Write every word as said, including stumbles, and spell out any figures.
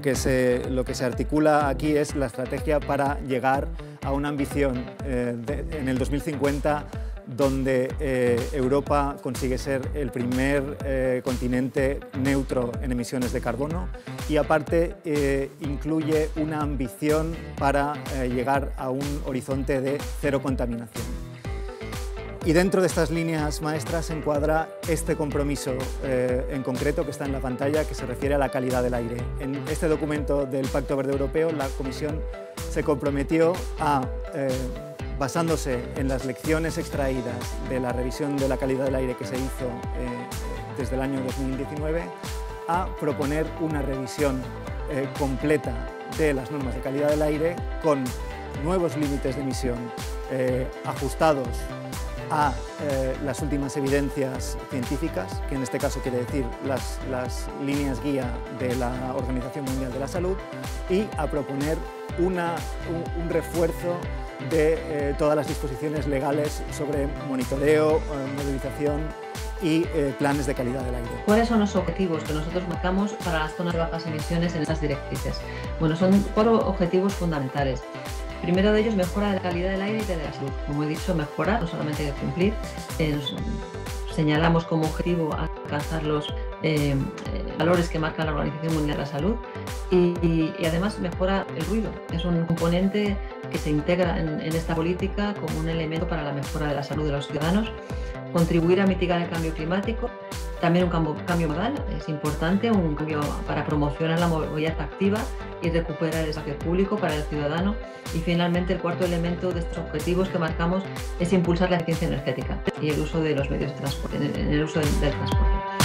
que se, lo que se articula aquí es la estrategia para llegar a una ambición eh, de, en el dos mil cincuenta donde eh, Europa consigue ser el primer eh, continente neutro en emisiones de carbono y aparte eh, incluye una ambición para eh, llegar a un horizonte de cero contaminación. Y dentro de estas líneas maestras se encuadra este compromiso eh, en concreto que está en la pantalla, que se refiere a la calidad del aire. En este documento del Pacto Verde Europeo, la Comisión se comprometió a, eh, basándose en las lecciones extraídas de la revisión de la calidad del aire que se hizo eh, desde el año dos mil diecinueve, a proponer una revisión eh, completa de las normas de calidad del aire con nuevos límites de emisión eh, ajustados a eh, las últimas evidencias científicas, que en este caso quiere decir las, las líneas guía de la Organización Mundial de la Salud, y a proponer una, un, un refuerzo de eh, todas las disposiciones legales sobre monitoreo, eh, modelización y eh, planes de calidad del aire. ¿Cuáles son los objetivos que nosotros marcamos para las zonas de bajas emisiones en estas directrices? Bueno, son cuatro objetivos fundamentales. Primero de ellos, mejora de la calidad del aire y de la salud. Como he dicho, mejora, no solamente hay que cumplir. Eh, nos señalamos como objetivo alcanzar los eh, valores que marca la Organización Mundial de la Salud y, y, y además mejora el ruido. Es un componente que se integra en, en esta política como un elemento para la mejora de la salud de los ciudadanos. Contribuir a mitigar el cambio climático. También un cambio, cambio modal, es importante, un cambio para promocionar la movilidad activa y recuperar el espacio público para el ciudadano. Y finalmente, el cuarto elemento de estos objetivos que marcamos es impulsar la eficiencia energética y el uso de los medios de transporte, en el uso del, del transporte.